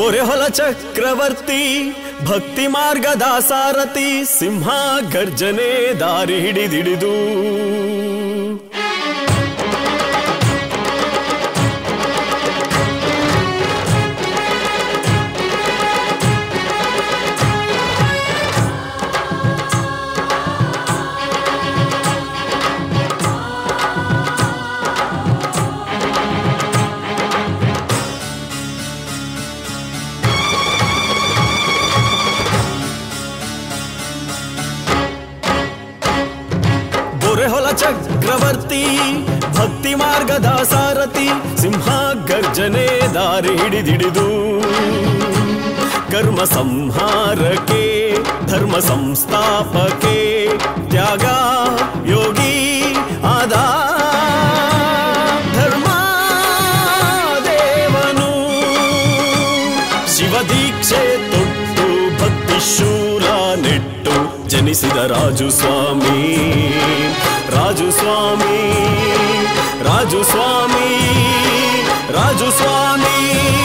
बोरेहोल चक्रवर्ती भक्ति मार्गದ ಸಾರಥಿ ಸಿಂಹ ಗರ್ಜನೆ ದಾರಿ ಹಿಡಿದಿಡಿದು ಚಕ್ರವರ್ತಿ ಭಕ್ತಿ ಮಾರ್ಗದ ಸಾರಥಿ ಸಿಂಹ ಗರ್ಜನೆ ದಾರಿ ಹಿಡಿದಿಡಿದು ಕರ್ಮ ಸಂಹಾರಕ್ಕೆ ಧರ್ಮ ಸಂಸ್ಥಾಪಕೆ ತ್ಯಾಗ ಯೋಗಿ ಆದ ಧರ್ಮ ದೇವನು ಶಿವ ದೀಕ್ಷೆ ತೊಟ್ಟು ಭಕ್ತಿ ಶೂಲ ನೆಟ್ಟು ಜನಿಸಿದ ರಾಜು ಸ್ವಾಮಿ ರಾಜು ಸ್ವಾಮಿ ರಾಜು ಸ್ವಾಮಿ ರಾಜು ಸ್ವಾಮಿ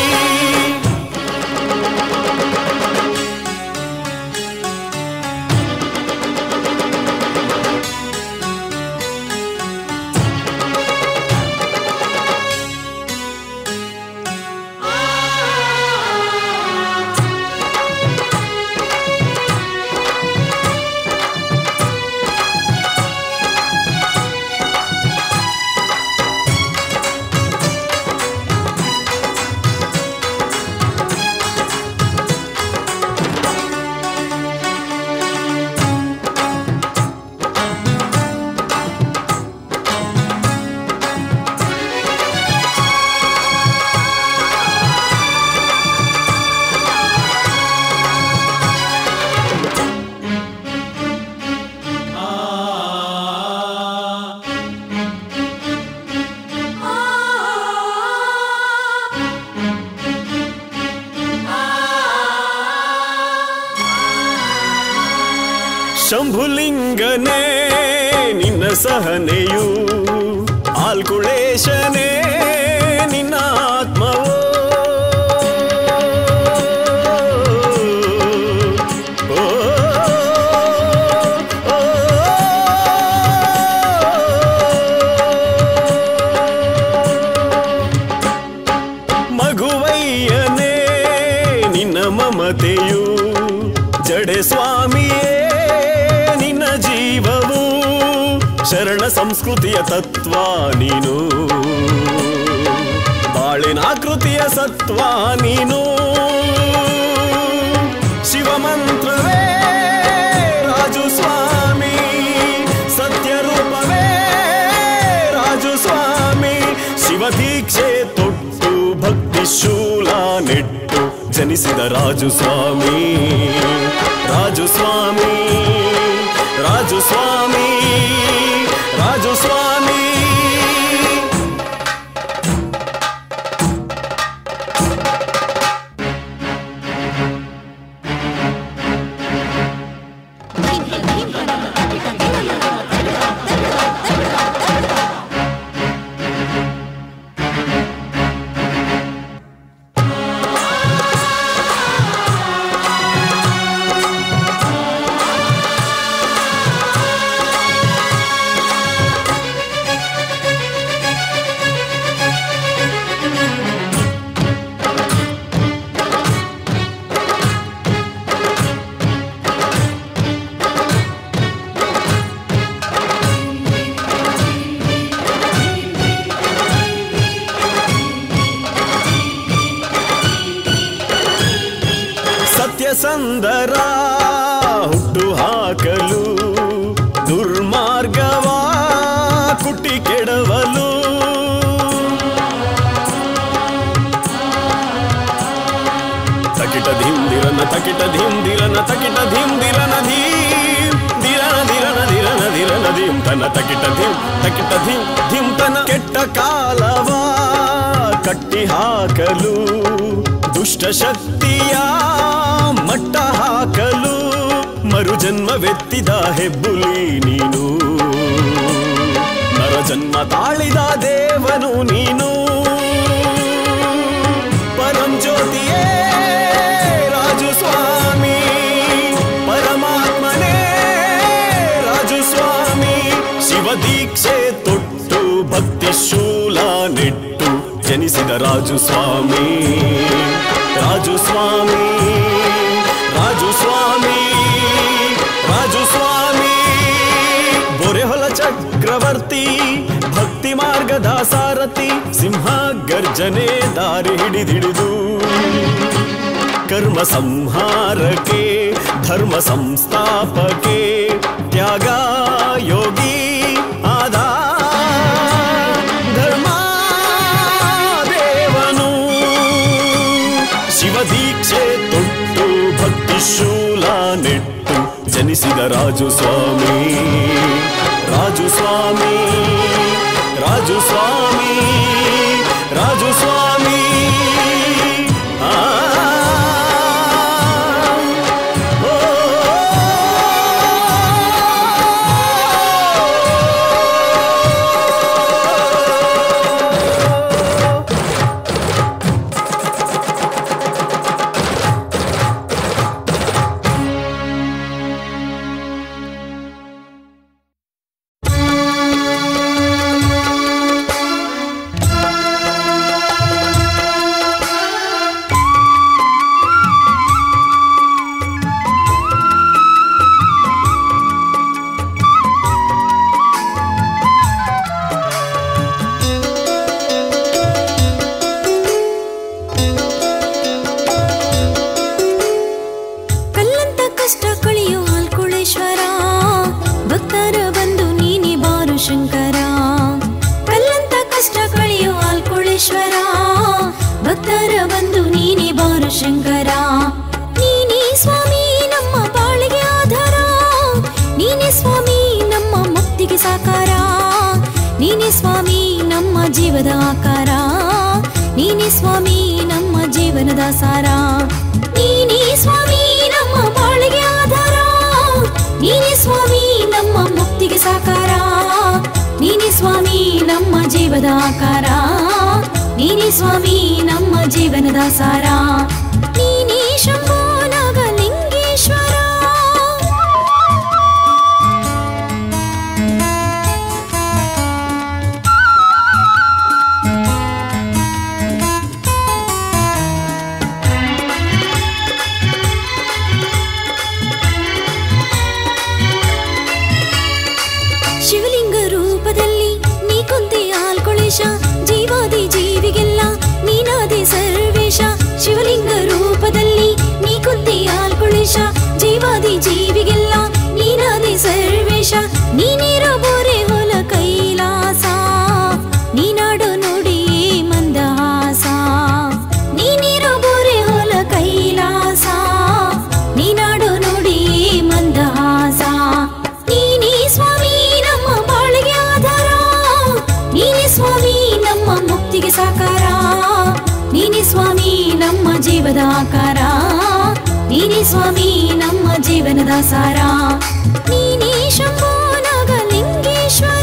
ಶಂಭುಲಿಂಗನೇ ನಿನ್ನ ಸಹನೆಯು ಆಲ್ಕುಳೇಶನೇ ನಿನ್ನ ಆತ್ಮವೋ ಮಗುವಯ್ಯನೇ ನಿನ್ನ ಮಮತೆಯು ಜಡೆ ಸ್ವಾಮಿಯೇ ಜೀವವು ಶರಣ ಸಂಸ್ಕೃತಿಯ ತತ್ವ ನೀನು ಬಾಳಿನಾಕೃತಿಯ ಸತ್ವ ನೀನು ಶಿವಮಂತ್ರವೇ ರಾಜು ಸ್ವಾಮಿ ಸತ್ಯರೂಪವೇ ರಾಜು ಸ್ವಾಮಿ ಶಿವ ದೀಕ್ಷೆ ತೊಟ್ಟು ಭಕ್ತಿ ಶೂಲ ನೆಟ್ಟು ಜನಿಸಿದ ರಾಜು ಸ್ವಾಮಿ ರಾಜು ಸ್ವಾಮಿ ರಾಜು ಸ್ವಾಮಿ ರಾಜು ಸ್ವಾಮಿ ಸಂದರ ಹುಟ್ಟು ಹಾಕಲು ದುರ್ಮಾರ್ಗವ ಕುಟ್ಟಿ ಕೆಡವಲು ತಕಿಟ ಧಿಂದಿರನ ತಕಿಟ ಧಿಂದಿರನ ತಕಿಟ ಧಿಂದಿರನ ಧೀಂ ದಿರನ ದಿರನ ದಿರನ ದಿರನ ಧೀಂ ತನ ತಕಿಟ ಧಿಂ ಧಿಂತನ ಕೆಟ್ಟ ಕಾಲವ ಕಟ್ಟಿ ಹಾಕಲು ದುಷ್ಟ ಶಕ್ತಿಯ ಮಟ್ಟ ಹಾಕಲು ಮರುಜನ್ಮವೆತ್ತಿದ ಹೆಬ್ಬುಲಿ ನೀನು ನರಜನ್ಮ ತಾಳಿದ ದೇವನು ನೀನು ಪರಂ ಜ್ಯೋತಿಯೇ ರಾಜು ಸ್ವಾಮಿ ರಾಜು ಸ್ವಾಮಿ ರಾಜು ಸ್ವಾಮಿ ರಾಜು ಸ್ವಾಮಿ ಬೊರೆಹೊಲ ಚಕ್ರವರ್ತಿ ಭಕ್ತಿ ಮಾರ್ಗದ ಸಾರಥಿ ಸಿಂಹ ಗರ್ಜನೆ ದಾರಿ ಹಿಡಿದಿಡಿದು ಕರ್ಮ ಸಂಹಾರಕ್ಕೆ ಧರ್ಮ ಸಂಸ್ಥಾಪಕೆ ತ್ಯಾಗ ಯೋಗಿ ಆದ ಧರ್ಮ ದೇವನು ಶಿವದೀಕ್ಷೆ ತೊಟ್ಟು ಭಕ್ತಿ ಶೂಲ ನೆಟ್ಟು ಜನಿಸಿದ ರಾಜು ಸ್ವಾಮಿ ರಾಜು ಸ್ವಾಮಿ ರಾಜು ಸ್ವಾಮಿ ರಾಜು ಸ್ವಾಮಿ ಜೀವದ ಆಕಾರ ನೀನೇ ಸ್ವಾಮಿ ನಮ್ಮ ಜೀವನದ ಸಾರ ನೀನೇ ಸ್ವಾಮಿ ನಮ್ಮ ಬಾಳಿಗೆ ಆಧಾರ ನೀನೇ ಸ್ವಾಮಿ ನಮ್ಮ ಮುಕ್ತಿಗೆ ಸಾಕಾರ ನೀನೇ ಸ್ವಾಮಿ ನಮ್ಮ ಜೀವದ ಆಕಾರ ನೀನೇ ಸ್ವಾಮಿ ನಮ್ಮ ಜೀವನದ ಸಾರ ನೀನೇ ಶಂಭೋ ನಾಗಲಿಂಗೇಶ್ವರ ಜೀವಾದಿ ಜೀವಿಗೆಲ್ಲ ನೀನಾದಿ ಸರ್ವೇಶ ಶಿವಲಿಂಗ ರೂಪದಲ್ಲಿ ನೀ ಕುಂತಿ ಆಲ್ಕೊಳೇಶ ಜೀವಾದಿ ಜೀವಿಗೆಲ್ಲ ನೀನಾದಿ ಸರ್ವೇಶ ನೀನಿರೋ ಬೋರೆ ಹೊಲ ಕೈಲಾಸ ನೀನಾಡು ನೋಡಿ ಮಂದಹಾಸ ನೀನಿರೋ ಬೋರೆ ಹೊಲ ಕೈಲಾಸ ನೀನಾಡು ನೋಡಿ ಮಂದಹಾಸ ನೀನೇ ಸ್ವಾಮಿ ನಮ್ಮ ಬಾಳಿಗೆ ಆಧಾರ ನೀನೇ ಸ್ವಾಮಿ ನಮ್ಮ ಮುಕ್ತಿಗೆ ಸಾಕಾರ ನೀನೇ ಸ್ವಾಮಿ ನಮ್ಮ ಜೀವದ ಆಕಾರ ನೀನೇ ಸ್ವಾಮಿ ನಮ್ಮ ಜೀವನದ ಸಾರ ನೀನೇ ಶಂಭೋ ನಾಗಲಿಂಗೇಶ್ವರ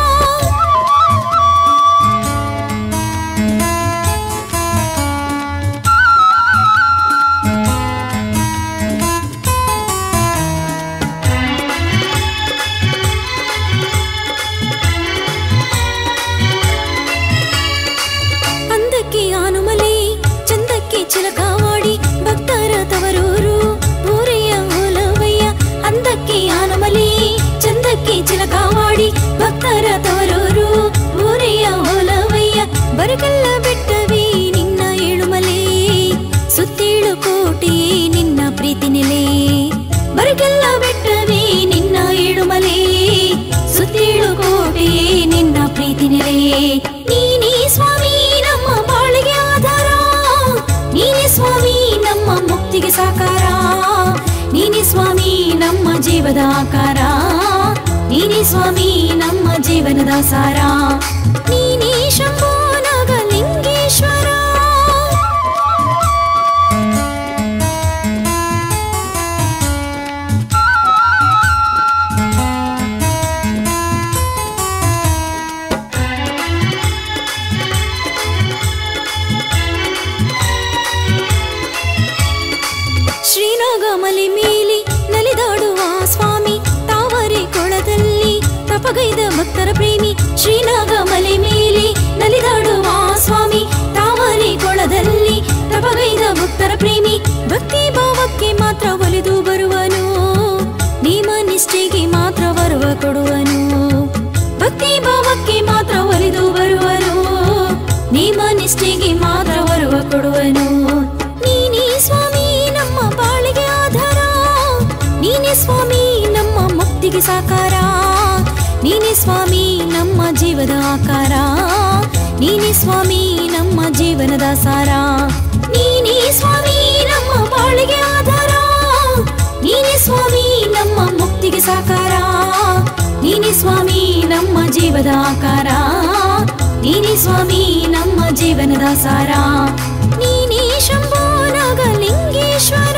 ಚಿಲಕಾವಾಡಿ ಭಕ್ತರ ತವರೂರು ಊರೆಯ ಓಲವಯ್ಯ ಅಂದಕ್ಕೆ ಆನಮಲಿ ಚಂದಕ್ಕೆ ಚಿಲಕಾವಾಡಿ ಭಕ್ತರ ತವರೂರು ಊರೆಯ ಓಲವಯ್ಯ ಬರಗಲ್ಲ ಬೆಟ್ಟವೇ ನಿನ್ನ ಏಳುಮಲೆ ಸುತ್ತೇಳು ಕೋಟಿ ನಿನ್ನ ಪ್ರೀತಿ ನೆಲೆ ಬರಗಲ್ಲ ಬೆಟ್ಟವೇ ನಿನ್ನ ಏಳುಮಲೆ ಸುತ್ತೇಳು ಕೋಟಿ ನಿನ್ನ ಪ್ರೀತಿ ನೆಲೆ ನೀನೇ ಸ್ವಾಮಿ ನಮ್ಮ ಬಾಳಿಗೆ ಆಧಾರ ನೀನೇ ಸ್ವಾಮಿ ನಮ್ಮ ಮುಕ್ತಿಗೆ ಸಾಕಾರ ನೀನೇ ಸ್ವಾಮಿ ನಮ್ಮ ಜೀವದ ಆಕಾರ ನೀನೇ ಸ್ವಾಮಿ ನಮ್ಮ ಜೀವನದ ಸಾರ ನೀನೇ ಶಂಭೋ ನಾಗಲಿಂಗೇಶ್ವರ ಶ್ರೀನಾಗಮಲೆ ಮೇಲೆ ನಲಿದಾಡುವ ಸ್ವಾಮಿ ತಾವರೆ ಕೊಳದಲ್ಲಿ ತಪಗೈದ ಭಕ್ತರ ಪ್ರೇಮಿ ಶ್ರೀನಾಗಮಲೆ ಮೇಲೆ ನಲಿದಾಡುವ ನೀನೇ ಸ್ವಾಮಿ ನಮ್ಮ ಮುಕ್ತಿಗೆ ಸಾಕಾರ, ನೀನೇ ಸ್ವಾಮಿ ನಮ್ಮ ಜೀವದ ಆಕಾರ, ನೀನೇ ಸ್ವಾಮಿ ನಮ್ಮ ಜೀವನದ ಸಾರ, ನೀನೇ ಸ್ವಾಮಿ ನಮ್ಮ ಬಾಳಿಗೆ ಆಧಾರ, ನೀನೇ ಸ್ವಾಮಿ ನಮ್ಮ ಮುಕ್ತಿಗೆ ಸಾಕಾರ, ನೀನೇ ಸ್ವಾಮಿ ನಮ್ಮ ಜೀವದ ಆಕಾರ, ನೀನೇ ಸ್ವಾಮಿ ನಮ್ಮ ಜೀವನದ ಸಾರ, ನೀನೇ ಶಂಭೋ ನಾಗಲಿಂಗೇಶ್ವರ.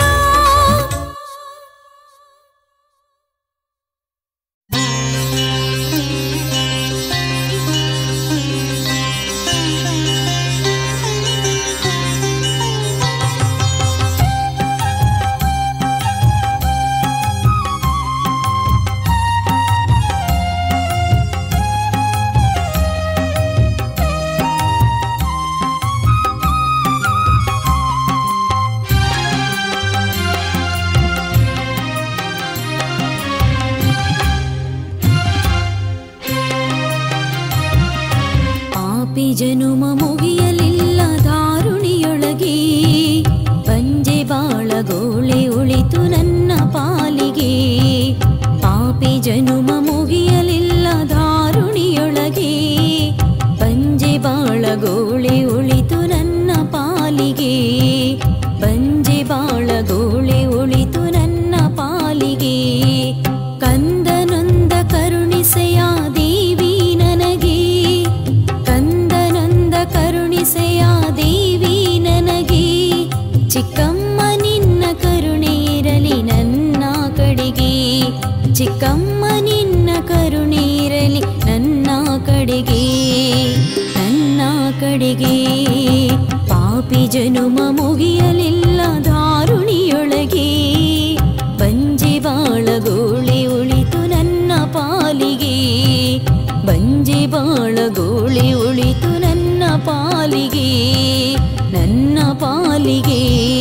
ಜನುಮ ಮುಗಿಯಲಿಲ್ಲ ದಾರುಣಿಯೊಳಗೆ, ಬಂಜೆ ಬಾಳಗೋಳೆ ಉಳಿತು ನನ್ನ ಪಾಲಿಗೆ, ಪಾಪಿ ಜನುಮ ಮುಗಿಯಲಿಲ್ಲ ದಾರುಣಿಯೊಳಗೆ, ಬಂಜೆ ಬಾಳಗೋಳೆ ಉಳಿತು ನನ್ನ ಪಾಲಿಗೆ, ಬಂಜೆ ಬಾಳಗೋಳೆ ಉಳಿತು ನನ್ನ ಪಾಲಿಗೆ, ಕಂದನೊಂದ ಕರುಣಿಸೆಯ ದೇವಿ ನನಗೆ, ಕಂದನೊಂದ ಕರುಣಿಸೆಯ ದೇವಿ ನನಗೆ, ಚಿಕ್ಕಮ್ಮ ನಿನ್ನ ಕರುಣೆ ಇರಲಿ ನನ್ನ ಕಡೆಗೆ, ಚಿಕ್ಕಮ್ಮ ನಿನ್ನ ಕರುಣೆ ಇರಲಿ ನನ್ನ ಕಡೆಗೆ, ನನ್ನ ಕಡೆಗೆ, ಪಾಪಿ ಜನುಮ ಮುಗಿಯಲಿಲ್ಲ ದಾರುಣಿಯೊಳಗೆ, ಬಂಜೆ ಬಾಳಗೋಳೆ ಉಳಿತು ನನ್ನ ಪಾಲಿಗೆ, ಬಂಜೆ ಬಾಳಗೋಳೆ ಉಳಿತು ನನ್ನ ಪಾಲಿಗೆ, ನನ್ನ ಪಾಲಿಗೆ.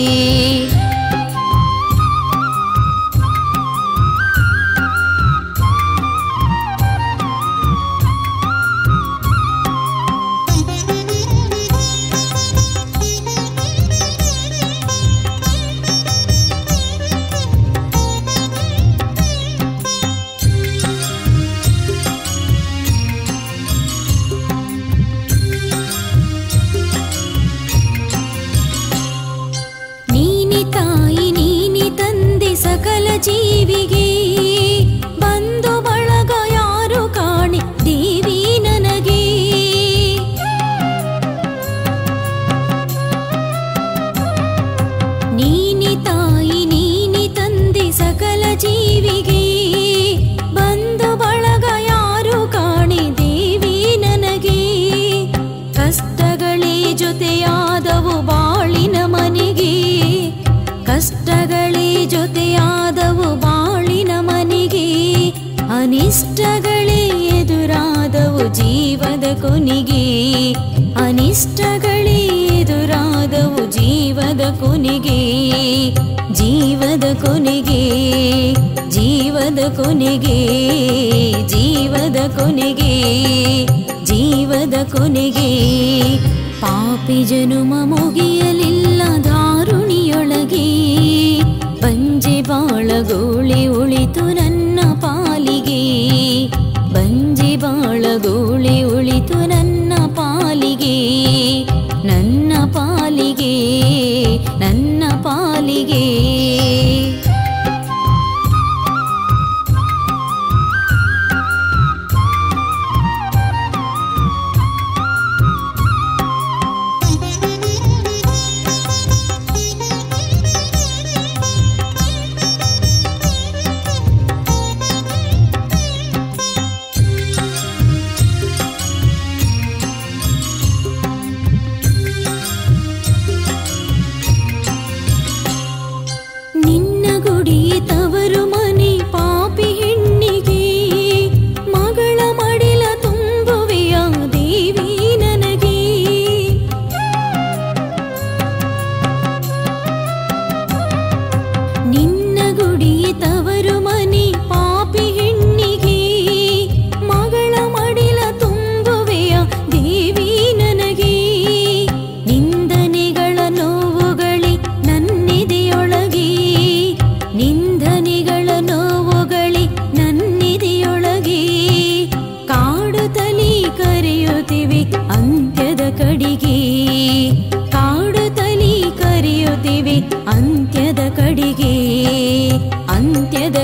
ಜೀವಿಗೆ ಬಂದು ಬಳಗ ಯಾರು ಕಾಣಿ ದೇವಿ ನನಗೆ, ನೀನಿ ತಾಯಿ ನೀನಿ ತಂದೆ ಸಕಲ ಜೀವಿಗೆ, ಬಂದು ಬಳಗ ಯಾರು ಕಾಣಿ ದೇವಿ ನನಗೆ, ಕಷ್ಟಗಳೇ ಜೊತೆಯಾದವು ಬಾಳಿನ ಮನೆಗೆ, ಕಷ್ಟಗಳೇ ಜೊತೆಯಾದವು ಬಾಳಿನ ಮನೆಗೆ, ಅನಿಷ್ಟಗಳೇ ಎದುರಾದವು ಜೀವದ ಕೊನೆಗೆ, ಅನಿಷ್ಟಗಳೇ ಎದುರಾದವು ಜೀವದ ಕೊನೆಗೆ, ಜೀವದ ಕೊನೆಗೆ, ಜೀವದ ಕೊನೆಗೆ, ಜೀವದ ಕೊನೆಗೆ, ಜೀವದ ಕೊನೆಗೆ, ಪಾಪಿ ಜನುಮ ಮುಗಿಯಲಿಲ್ಲ ದಾರುಣಿಯೊಳಗೆ, ಬಂಜೆ ಬಾಳಗೋಳೆ ಉಳಿತು ನನ್ನ ಪಾಲಿಗೆ, ಬಂಜೆ ಬಾಳಗೋಳೆ ಉಳಿತು ನನ್ನ ಪಾಲಿಗೆ, ನನ್ನ ಪಾಲಿಗೆ, ನನ್ನ ಪಾಲಿಗೆ.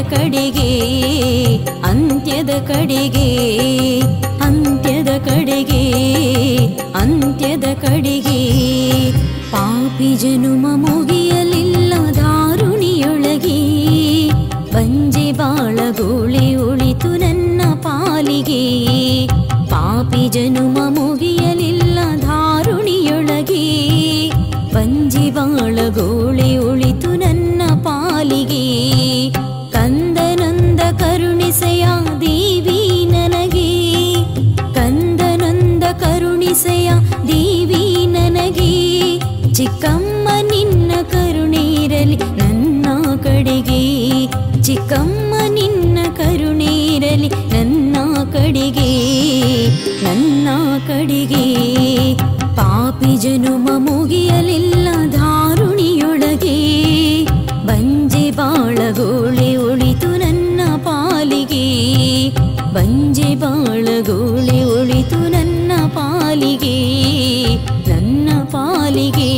ಕಡೆಗೆ ಅಂತ್ಯದ ಕಡೆಗೆ ಅಂತ್ಯದ ಕಡೆಗೆ ಅಂತ್ಯದ ಕಡೆಗೆ ಪಾಪಿ ಜನುಮ ಮುಗಿಯಲಿಲ್ಲ ದಾರುಣಿಯೊಳಗೆ ಬಂಜೆ ಬಾಳಗೋಳೆ ಉಳಿತು ನನ್ನ ಪಾಲಿಗೆ ಪಾಪಿ ಜನುಮ ಮುಗಿಯಲಿಲ್ಲ ದಾರುಣಿಯೊಳಗೆ ಬಂಜೆ ಬಾಳಗೋಳೆ ಉಳಿತು ನನ್ನ ಪಾಲಿಗೆ ಕಂದನಂದ ಕರುಣಿಸೆಯ ದೇವಿ ನನಗೆ ಕಂದನಂದ ಕರುಣಿಸೆಯ ದೇವಿ ನನಗೆ ಚಿಕ್ಕಮ್ಮ ನಿನ್ನ ಕರುಣೆ ಇರಲಿ ನನ್ನ ಕಡೆಗೆ ಚಿಕ್ಕಮ್ಮ ನಿನ್ನ ಕರುಣೆ ಇರಲಿ ನನ್ನ ಕಡೆಗೆ ನನ್ನ ಕಡೆಗೆ ಪಾಪಿ ಜನುಮ ಮುಗಿಯಲಿಲ್ಲ ದಾರುಣಿಯೊಳಗೆ ಬಂಜೆ ಬಾಳಗೋಳೆ ಉಳಿತು ನನ್ನ ಪಾಲಿಗೆ ಬಂಜೆ ಬಾಳಗೋಳೆ ಉಳಿತು ನನ್ನ ಪಾಲಿಗೆ ನನ್ನ ಪಾಲಿಗೆ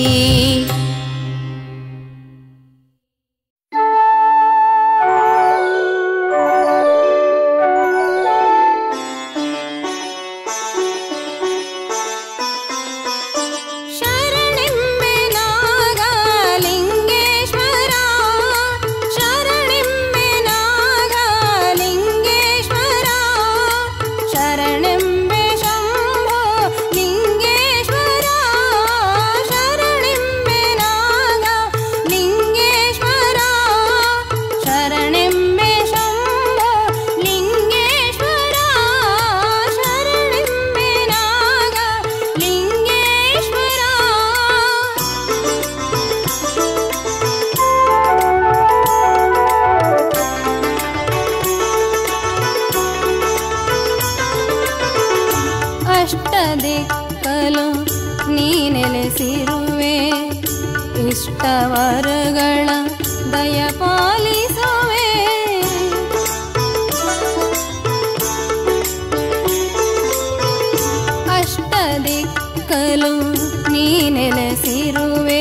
ಅಷ್ಟದಿಕ್ಕಲು ನೀನೆಲೆಸಿರುವೆ ಇಷ್ಟವರಗಳ ದಯಪಾಲಿಸುವೆ ಅಷ್ಟದಿಕ್ಕಲು ನೀನೆಲೆಸಿರುವೆ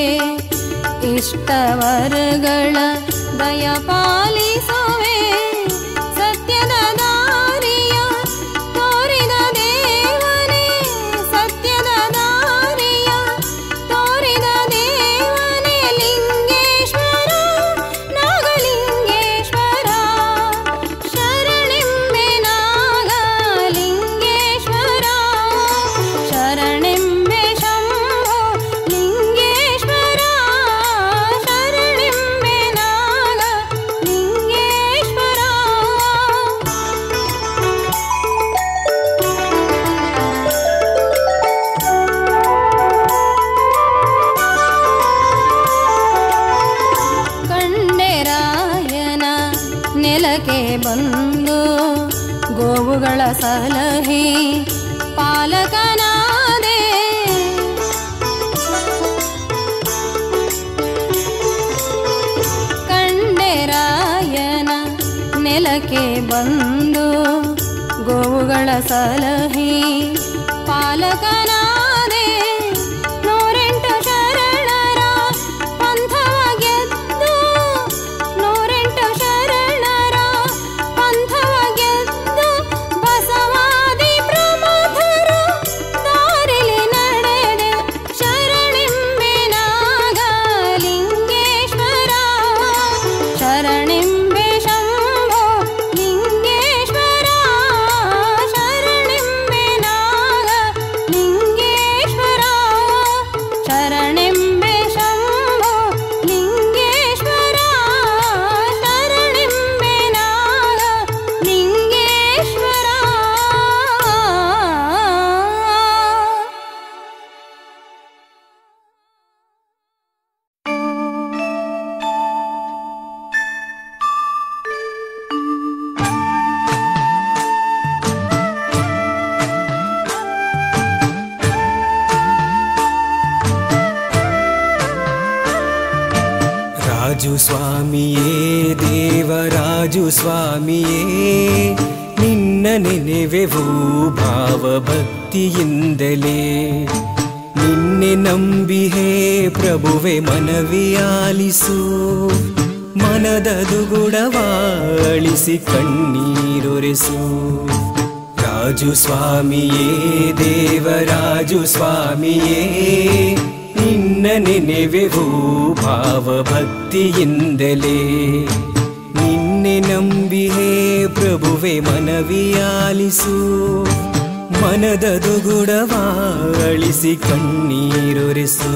ಇಷ್ಟವರಗಳ ದಯಪಾಲಿಸುವೆ ಸತ್ಯದ ದಾರಿಯ ತೋರಿದ ದೇವನೇ ಸತ್ಯದ ದಾರಿಯ ತೋರಿದ ದೇವನೇ ಲಿಂಗೇಶ್ವರ ನಾಗಲಿಂಗೇಶ್ವರ ಶರಣೆಂಬೆ ನಾಗಲಿಂಗೇಶ್ವರ ಶರಣೆಂಬೆ ಶಂಭೋ ಲಿಂಗೇಶ್ವರ ಶರಣೆಂಬೆ ನಾಗಲಿಂಗೇಶ್ವರ ಕಂಡೆರಾಯನ ನೆಲಕ್ಕೆ ಬಂದು ಗೋವುಗಳ ಸಲಹೆ ಪಾಲಕನಾದೆ ಕಂಡೆರಾಯನ ನೆಲಕ್ಕೆ ಬಂದು ಗೋವುಗಳ ಸಲಹೆ ಪಾಲಕನಾದೆ ನೂರೆಂಟು ಶರಣರ ಪಂಥವ ಗೆದ್ದು ನೂರೆಂಟು ಶರಣರ ಪಂಥವ ಗೆದ್ದು ಬಸವಾದಿ ಪ್ರಮಥರು ದಾರಿಲಿ ನಡೆದೆ ಶರಣೆಂಬೆ ನಾಗಲಿಂಗೇಶ್ವರ ಶರಣೆಂಬೆ ಶಂಭೋ ಲಿಂಗೇಶ್ವರ ಶರಣೆಂಬೆ ನಾಗಲಿಂಗೇಶ್ವರ ಶರಣೆಂಬೆ ಶಂಭೋ ಲಿಂಗೇಶ್ವರ ಶರಣೆಂಬೆ ನಾಗಲಿಂಗೇಶ್ವರ ರಾಜು ಸ್ವಾಮಿಯೇ ದೇವರಾಜು ಸ್ವಾಮಿಯೇ ನಿನ್ನ ನೆನೆವೆವು ಭಾವಭಕ್ತಿಯಿಂದಲೇ ನಿನ್ನೆ ನಂಬಿಹೇ ಪ್ರಭುವೆ ಮನವಿಯಾಲಿಸು ಮನದ ದುಗುಡವ ಅಳಿಸಿ ಕಣ್ಣೀರೊರೆಸು. ರಾಜು ಸ್ವಾಮಿಯೇ ದೇವರಾಜು ಸ್ವಾಮಿಯೇ ನಿನ್ನ ನೆನೆವೆವು ಭಾವಭಕ್ತಿಯಿಂದಲೇ. ನಿನ್ನೆ ನಂಬಿಹೇ ಪ್ರಭುವೆ ಮನವಿಯಾಲಿಸು. ಮನದ ದುಗುಡವ ಅಳಿಸಿ ಕಣ್ಣೀರೊರೆಸು.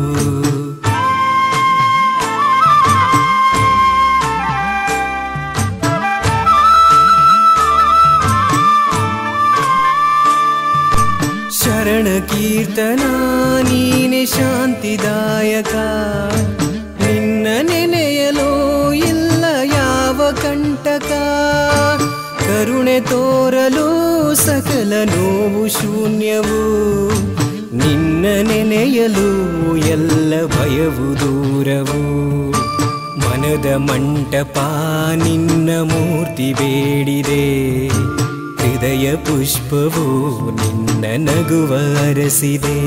ಶರಣ ಕೀರ್ತನ ನೀನೆ ಶಾಂತಿದಾಯಕ. ನಿನ್ನ ನೆನೆಯಲು ಇಲ್ಲ ಯಾವ ಕಂಟಕ. ಕರುಣೆ ತೋರಲು ಸಕಲ ನೋವು ಶೂನ್ಯವು. ನಿನ್ನ ನೆನೆಯಲು ಎಲ್ಲ ಭಯವು ದೂರವು. ಮನದ ಮಂಟಪ ನಿನ್ನ ಮೂರ್ತಿ ಬೇಡಿದೆ. ಹೃದಯ ಪುಷ್ಪವು ನಿನ್ನ ನಗುವ ಅರಸಿದೆ.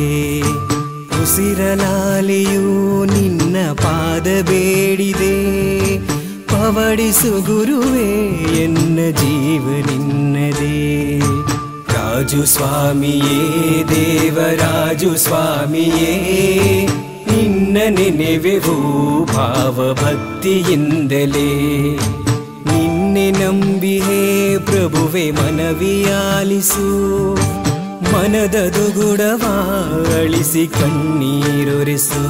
ಉಸಿರಲಾಲೆಯು ನಿನ್ನ ಪಾದ ಬೇಡಿದೆ. ಪವಡಿಸು ಗುರುವೇ ಎನ್ನ ಜೀವ ನಿನ್ನದೇ. ರಾಜು ಸ್ವಾಮಿಯೇ ದೇವರಾಜು ಸ್ವಾಮಿಯೇ ನಿನ್ನ ನೆನೆವೆವು ಭಾವಭಕ್ತಿಯಿಂದಲೇ. ನಿನ್ನೆ ನಂಬಿಹೇ ಪ್ರಭುವೆ ಮನವಿಯಾಲಿಸು. ಮನದ ದುಗುಡವ ಅಳಿಸಿ ಕಣ್ಣೀರೊರೆಸು.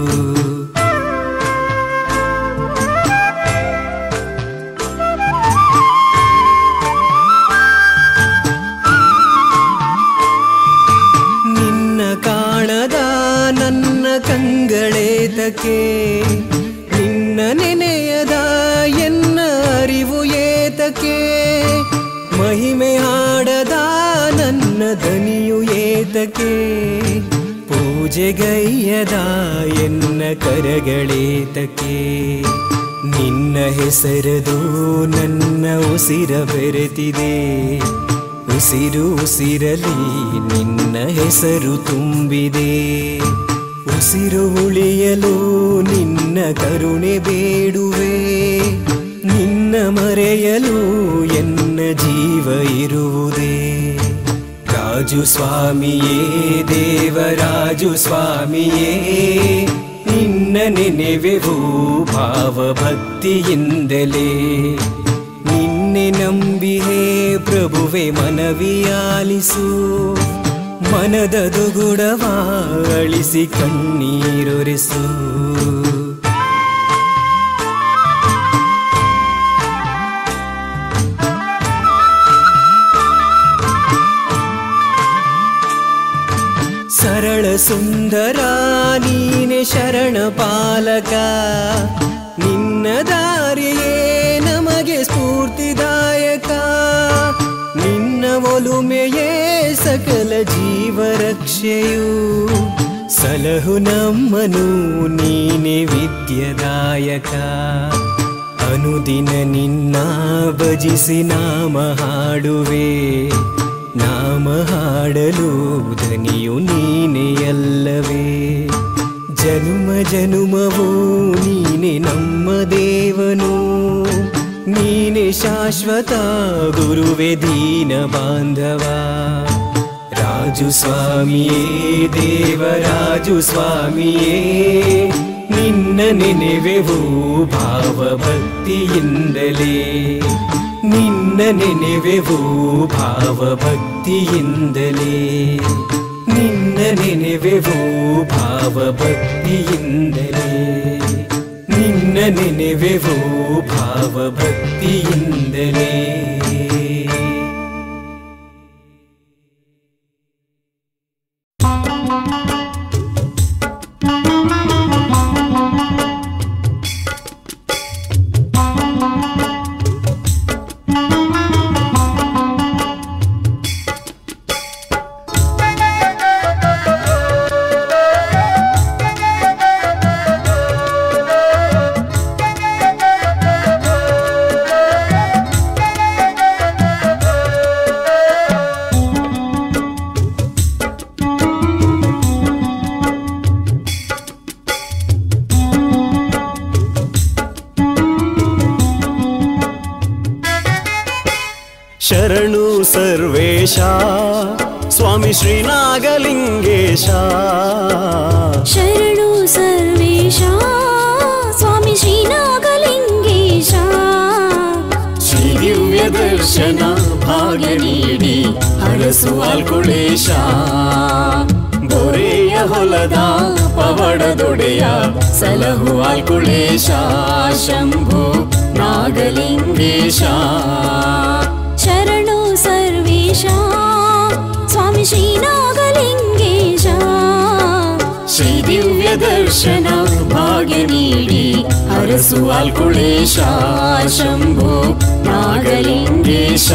ನಿನ್ನ ಕಾಣದ ನನ್ನ ಕಂಗಳೇತಕ್ಕೆ. ನಿನ್ನ ನೆನೆಯದ ಎನ್ನ ಅರಿವು ಏತಕ್ಕೆ. ಮಹಿಮೆ ಹಾಡದ ನನ್ನ ದನಿಯು ಏತಕ್ಕೆ. ಪೂಜೆಗೈಯದ ಎನ್ನ ಕರಗಳೇತಕ್ಕೆ. ನಿನ್ನ ಹೆಸರದು ನನ್ನ ಉಸಿರ ಬೆರೆತಿದೆ. ಉಸಿರು ಉಸಿರಲಿ ನಿನ್ನ ಹೆಸರು ತುಂಬಿದೆ. ಉಸಿರು ಉಳಿಯಲು ನಿನ್ನ ಕರುಣೆ ಬೇಡುವೆ. ನಿನ್ನ ಮರೆಯಲು ಎನ್ನ ಜೀವ ಇರುವುದೇ. ರಾಜು ಸ್ವಾಮಿಯೇ ದೇವರಾಜು ಸ್ವಾಮಿಯೇ ನಿನ್ನ ನೆನೆವೆವು ಭಾವಭಕ್ತಿಯಿಂದಲೇ. ನಿನ್ನೆ ನಂಬಿಹೇ ಪ್ರಭುವೆ ಮನವಿಯಾಲಿಸು. ಮನದ ದುಗುಡವ ಅಳಿಸಿ ಕಣ್ಣೀರೊರೆಸು. ಸರಳ ಸುಂದರ ನೀನೆ ಶರಣ ಪಾಲಕ. ನಿನ್ನ ದಾರಿಯೇ ನಮಗೆ ಸ್ಫೂರ್ತಿದಾಯಕ. ನಿನ್ನ ಒಲುಮೆಯೇ ಸಕಲ ಜೀವರಕ್ಷೆಯು. ಸಲಹು ನಮ್ಮನು ನೀನೆ ವಿದ್ಯದಾಯಕ. ಅನುದಿನ ನಿನ್ನ ಭಜಿಸಿ ನಾಮ ಹಾಡುವೆ. ನಾಮ ಹಾಡಲು ಧನಿಯು ನೀನೆಯಲ್ಲವೇ. ಜನುಮ ಜನುಮವೂ ನೀನೆ ನಮ್ಮ ದೇವನು. ನೀನೆ ಶಾಶ್ವತ ಗುರುವೆ ದೀನ ಬಾಂಧವ. ರಾಜು ಸ್ವಾಮಿಯೇ ದೇವರಾಜು ಸ್ವಾಮಿಯೇ ನಿನ್ನ ನೆನೆವೆವು ಭಾವಭಕ್ತಿಯಿಂದಲೇ. ನಿನ್ನ ನೆನೆವೆವು ಭಾವಭಕ್ತಿಯಿಂದಲೇ. ನಿನ್ನ ನೆನೆವೆವು ಭಾವಭಕ್ತಿಯಿಂದಲೇ. ನಿನ್ನ ನೆನೆವೆವು ಭಾವಭಕ್ತಿಯಿಂದಲೇ. ಶರಣು ಸರ್ವೇಶ ಸ್ವಾಮಿ ಶ್ರೀನಾಗಲಿಂಗೇಶ ಶರಣು ಸರ್ವೇಶ ಸ್ವಾಮಿ ಶ್ರೀನಾಗಲಿಂಗೇಶ ಶ್ರೀ ದಿವ್ಯ ದರ್ಶನ ಭಾಗ್ಯ ನೀಡಿ ಹರಸು ಆಲ್ಕುಳೇಶ ಬೋರೆಯ ಹೊಲದ ಪವಡದೊಡೆಯ ಸಲಹು ಆಲ್ಕುಳೇಶ ಶಂಭು ನಾಗಲಿಂಗೇಶ ಶರಣು ಸರ್ವೇಶ ಸ್ವಾಮಿ ಶ್ರೀನಾಗಲಿಂಗೇಶ ಶ್ರೀ ದಿವ್ಯ ದರ್ಶನ ಭಾಗ್ಯ ನೀಡಿ ಹರಸು ಆಲ್ಕುಳೇಶ ಶಂಭು ನಾಗಲಿಂಗೇಶ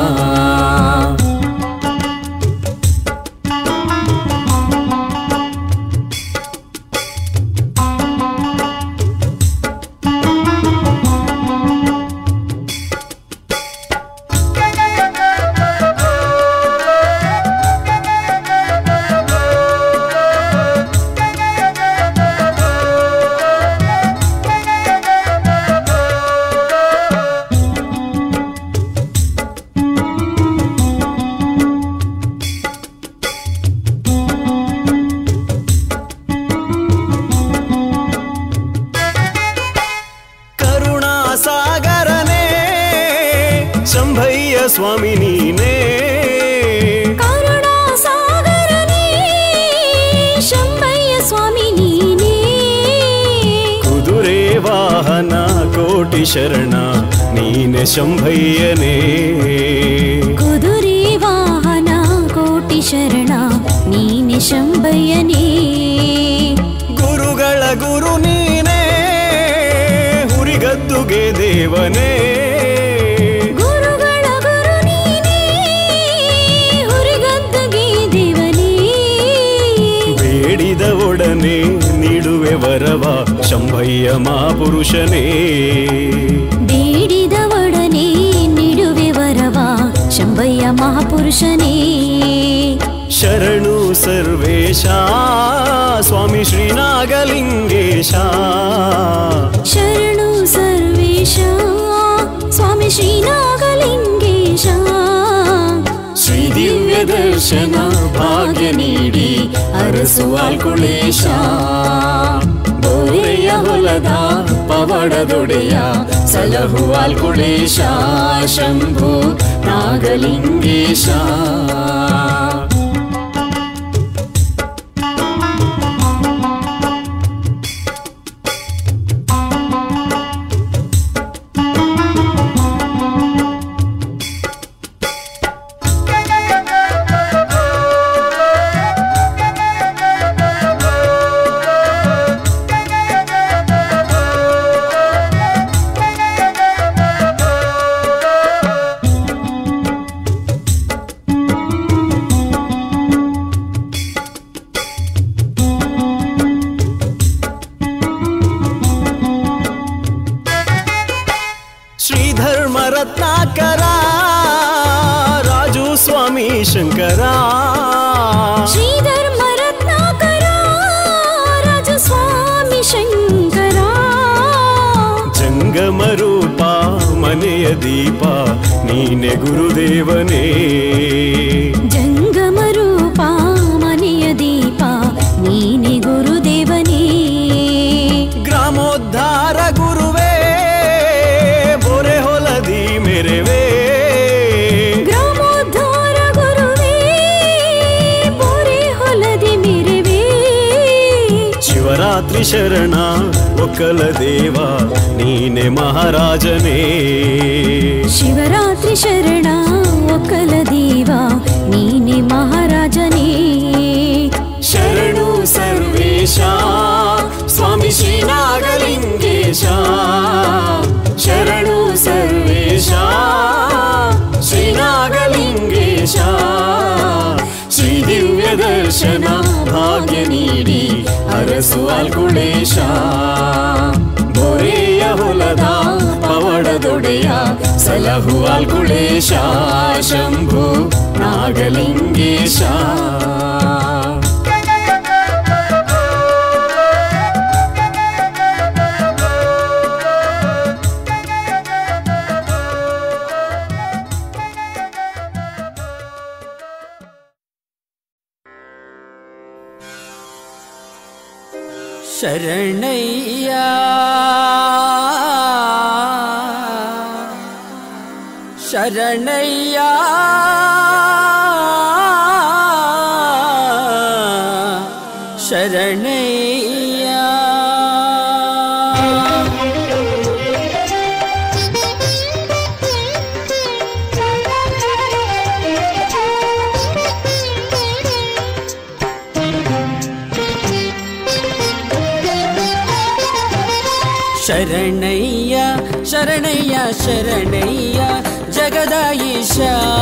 ಸ್ವಾಮಿ ನೀನೇ ಕರುಣಾ ಸಾಗರನೇ ಶಂಭಯ್ಯ ಸ್ವಾಮಿ ನೀನೇ ಕುದುರೆ ವಾಹನ ಕೋಟಿ ಶರಣ ನೀನೆ ಶಂಭಯ್ಯನೇ ಕುದುರೆ ವಾಹನ ಕೋಟಿ ಶರಣ ನೀನೆ ಶಂಭಯ್ಯನೇ ಗುರುಗಳ ಗುರು ನೀನೇ ಹುರಿಗದ್ದುಗೆ ದೇವನೇ ಒಡನೆ ನೀಡುವೆ ವರವ ಶಂಭಯ್ಯ ಮಹಾಪುರುಷನೇ ಬೇಡಿದ ಒಡನೆ ನೀಡುವೆ ವರವ ಶಂಭಯ್ಯ ಮಹಾಪುರುಷನೇ ಶರಣು ಸರ್ವೇಶ ಸ್ವಾಮಿ ಶ್ರೀನಾಗಲಿಂಗೇಶ ಶರಣು ಸರ್ವೇಶ ಸ್ವಾಮಿ ಶ್ರೀನಾಗಲಿಂಗೇಶ ಶ್ರೀ ದಿವ್ಯ ದರ್ಶನ ಭಾಗ್ಯ ನೀಡಿ ಹರಸು ಆಲ್ಕುಳೇಶ ಬೋರೆಯ ಹೊಲದ ಪವಡದೊಡೆಯ ಸಲಹು ಆಲ್ಕುಳೇಶ ಶಂಭು ನಾಗಲಿಂಗೇಶ ರತ್ನಾಕರ ರಾಜು ಸ್ವಾಮಿ ಶಂಕರ ಶ್ರೀಧರ್ಮ ರತ್ನಾಕರ ರಾಜು ಸ್ವಾಮಿ ಶಂಕರ ಜಂಗಮ ರೂಪ ಮನೆಯ ದೀಪ ನೀನೆ ಗುರುದೇವನೇ ಜಂಗಮ ರೂಪ ಮನೆಯ ದೀಪ ನೀನೆ ಗುರುದೇವನೇ ಗ್ರಾಮೋದ್ಧಾರ ಗುರುವೇ ಬೋರೆ ಹೊಲದಿ ಮೆರೆವೇ ಗ್ರಾಮೋದ್ಧಾರ ಗುರುವೇ ಬೋರೆ ಹೊಲದಿ ಮೆರೆವೇ ಶಿವರಾತ್ರಿ ಶರಣ ಒಕ್ಕಲ ದೇವ ನೀನೆ ಮಹಾರಾಜನೇ ಶಿವರಾತ್ರಿ ಶರಣ ಒಕ್ಕಲ ದೇವ ನೀನೆ ಮಹಾರಾಜನೇ ಶರಣು ಸರ್ವೇಶ ಸ್ವಾಮಿ ಶ್ರೀನಾಗಲಿಂಗೇಶ ಶರಣು ಸರ್ವೇಶ ಶ್ರೀನಾಗಲಿಂಗೇಶ ಶ್ರೀ ದಿವ್ಯ ದರ್ಶನ ಭಾಗ್ಯ ನೀಡಿ ಹರಸು ಆಲ್ಕುಳೇಶ ಬೋರೆಯ ಹೊಲದ ಪವಡದೊಡೆಯ ಸಲಹು ಆಲ್ಕುಳೇಶ ಶಂಭು ನಾಗಲಿಂಗೇಶ ಶರಣಯ್ಯ ಶರಣಯ್ಯ ಶರಣಯ್ಯ ಶರಣಯ್ಯ ಶರಣಯ್ಯ ಶರಣಯ್ಯ ಜಗದಾಯೀಶ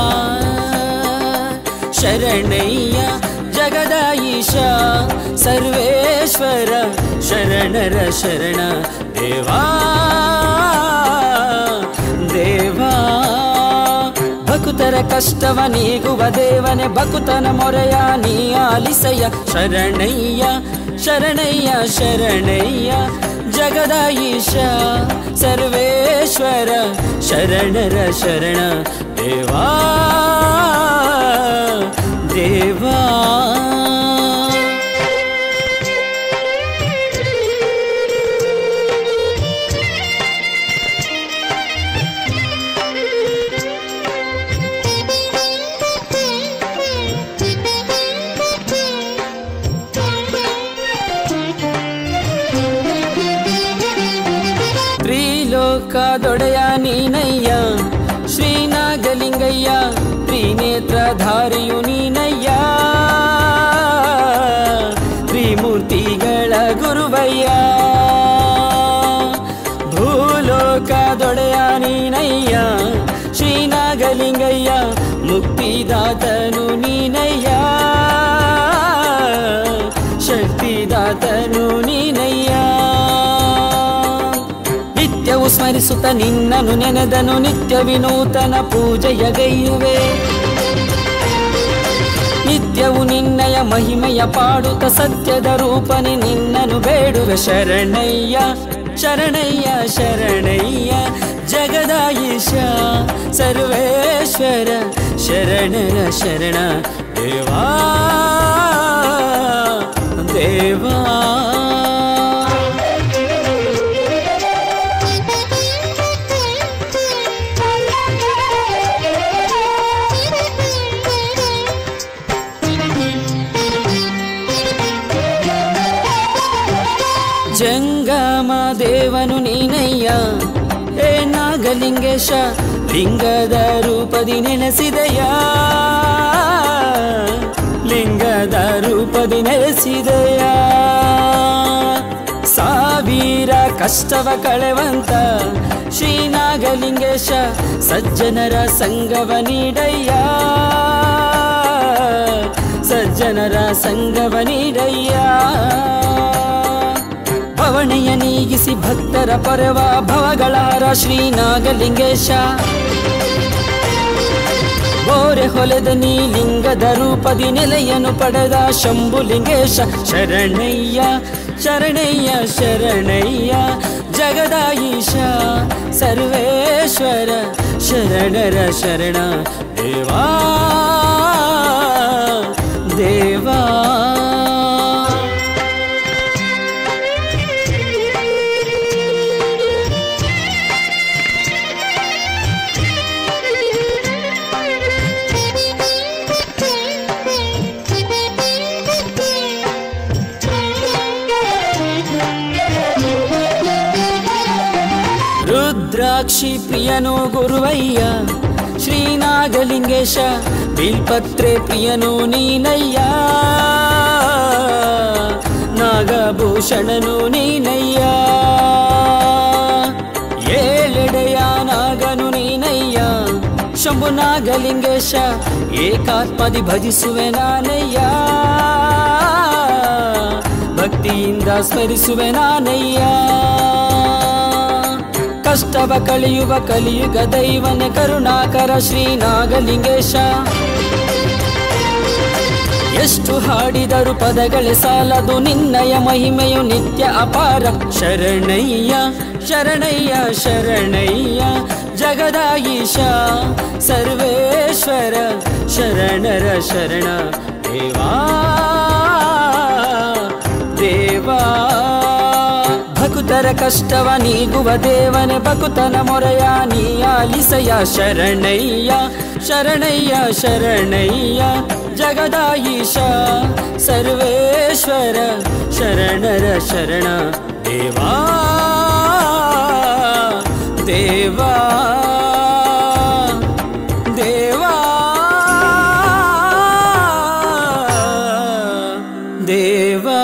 ಶರಣಯ್ಯ ಜಗದಾಯೀಶ ಸರ್ವೇಶ್ವರ ಶರಣರ ಶರಣ ದೇವಾ ದೇವಾ ಭಕುತರ ಕಷ್ಟವ ನೀಗುವ ದೇವನೇ ಭಕುತನ ಮೊರೆಯ ನೀ ಆಲಿಸಯ್ಯ ಶರಣಯ್ಯ ಶರಣಯ್ಯ ಶರಣಯ್ಯ ಜಗದಾಯೀಶ ಸರ್ವೇಶ್ವರ ಶರಣರ ಶರಣ ದೇವಾ ದೇವಾ ತ್ರಿಲೋಕದೊಡೆಯ ನೀನಯ್ಯ ಶ್ರೀನಾಗಲಿಂಗಯ್ಯ ತ್ರಿನೇತ್ರಧಾರಿಯು ನೀನಯ್ಯ ತ್ರಿಮೂರ್ತಿಗಳ ಗುರುವಯ್ಯ ಭೂಲೋಕದೊಡೆಯ ನೀನಯ್ಯ ಶ್ರೀನಾಗಲಿಂಗಯ್ಯ ಮುಕ್ತಿದಾತನು ನೀನಯ್ಯ ಶಕ್ತಿದಾತನು ನೀನಯ್ಯ ನಿತ್ಯವು ಸ್ಮರಿಸುತ್ತ ನಿನ್ನನು ನೆನೆದನು ನಿತ್ಯ ವಿನೂತನ ಪೂಜೆಯಗೈಯುವೆ ನಿತ್ಯವು ನಿನ್ನಯ ಮಹಿಮೆಯ ಪಾಡುತ್ತ ಸತ್ಯದ ರೂಪನೆ ನಿನ್ನನು ಬೇಡುವೆ ಶರಣಯ್ಯ ಶರಣಯ್ಯ ಶರಣಯ್ಯ ಜಗದಾಯೀಶ ಸರ್ವೇಶ್ವರ ಶರಣರ ಶರಣ ದೇವಾ ದೇವಾ ಜಂಗಮ ದೇವನು ನೀನಯ್ಯ ಏ ನಾಗಲಿಂಗೇಶ ಲಿಂಗದ ರೂಪದಿ ನೆಲೆಸಿದೆಯ ಲಿಂಗದ ರೂಪದಿ ನೆಲೆಸಿದೆಯ ಸಾವಿರ ಕಷ್ಟವ ಕಳೆವಂತ ಶ್ರೀನಾಗಲಿಂಗೇಶ ಸಜ್ಜನರ ಸಂಗವ ನೀಡಯ್ಯ ಸಜ್ಜನರ ಸಂಗವ ನೀಡಯ್ಯ ಭವಣೆಯ ನೀಗಿಸಿ ಭಕ್ತರ ಪರವ ಭವಗಳಾರ ಶ್ರೀನಾಗಲಿಂಗೇಶ ಬೋರೆ ಹೊಲೆದ ನೀ ಲಿಂಗದ ರೂಪದಿ ನೆಲೆಯನ್ನು ಪಡೆದ ಶಂಭುಲಿಂಗೇಶ ಶರಣಯ್ಯ ಶರಣಯ್ಯ ಶರಣಯ್ಯ ಜಗದಾಯೀಶ ಸರ್ವೇಶ್ವರ ಶರಣರ ಶರಣ ದೇವಾ ದೇವಾ ರುದ್ರಾಕ್ಷಿ ಪ್ರಿಯನು ಗುರುವಯ್ಯ ಶ್ರೀನಾಗಲಿಂಗೇಶ ಬಿಲ್ಪತ್ರೆ ಪ್ರಿಯನು ನೀನಯ್ಯ ನಾಗಭೂಷಣನು ನೀನಯ್ಯ ಏಳೆಡೆಯ ನಾಗನು ನೀನಯ್ಯ ಶಂಭುನಾಗಲಿಂಗೇಶ ಏಕಾತ್ಮದಿ ಭಜಿಸುವೆ ನಾನಯ್ಯ ಭಕ್ತಿಯಿಂದ ಸ್ಮರಿಸುವೆ ನಾನಯ್ಯ ಕಷ್ಟವ ಕಳೆಯುವ ಕಲಿಯುಗ ದೈವನೆ ಕರುಣಾಕರ ಶ್ರೀನಾಗಲಿಂಗೇಶ ಎಷ್ಟು ಹಾಡಿದರು ಪದಗಳೇ ಸಾಲದು ನಿನ್ನಯ ಮಹಿಮೆಯು ನಿತ್ಯ ಅಪಾರ ಶರಣಯ್ಯ ಶರಣಯ್ಯ ಶರಣಯ್ಯ ಜಗದಾಯೀಶ ಸರ್ವೇಶ್ವರ ಶರಣರ ಶರಣ ದೇವಾ ದೇವಾ ಭಕ್ತರ ಕಷ್ಟವ ನೀಗುವ ದೇವನೇ ಭಕುತನ ಮೊರೆಯ ನೀ ಆಲಿಸಯ್ಯ ಶರಣಯ್ಯ ಶರಣಯ್ಯ ಶರಣಯ್ಯ ಜಗದಾಯೀಶ ಸರ್ವೇಶ್ವರ ಶರಣರ ಶರಣ ದೇವಾ ದೇವಾ ದೇವಾ ದೇವಾ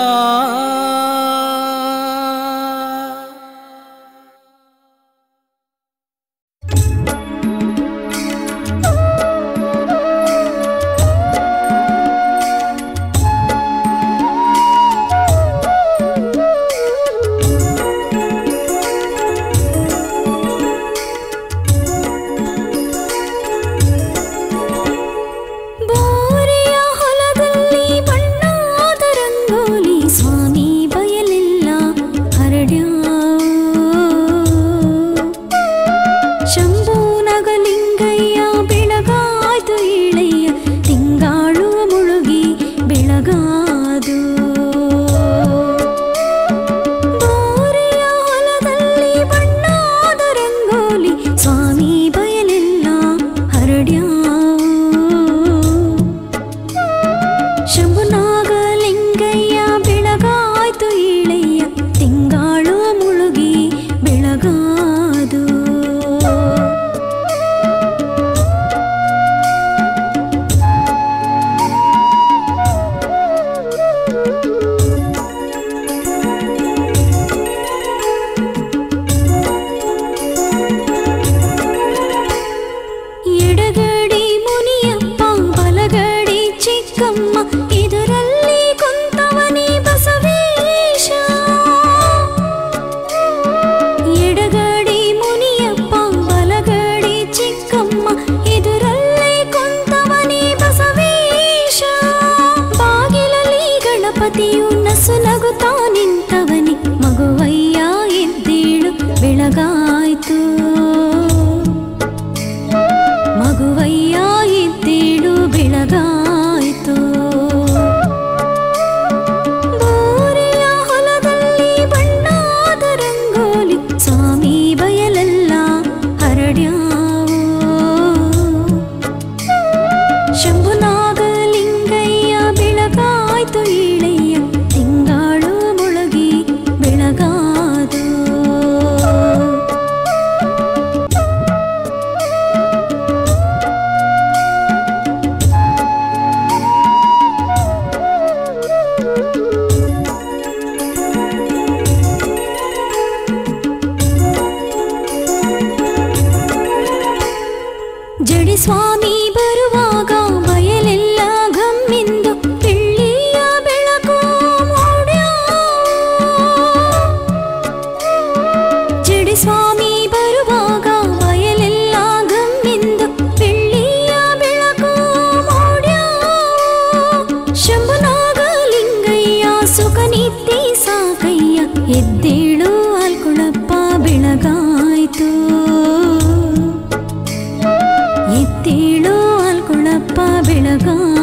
ಎದ್ದೇಳು ಆಲ್ಕುಳಪ್ಪ ಬೆಳಗಾಯ್ತು, ಎದ್ದೇಳು ಆಲ್ಕುಳಪ್ಪ ಬೆಳಗಾಯ್ತು.